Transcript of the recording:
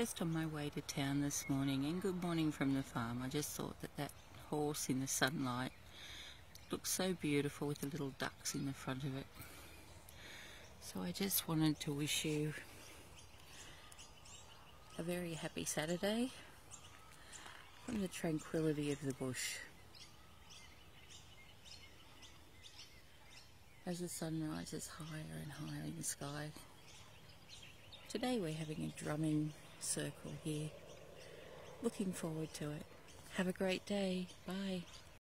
just on my way to town this morning, and good morning from the farm. I just thought that horse in the sunlight looks so beautiful with the little ducks in the front of it. So I just wanted to wish you a very happy Saturday from the tranquility of the bush. As the sun rises higher and higher in the sky. Today we're having a drumming circle here. Looking forward to it. Have a great day. Bye.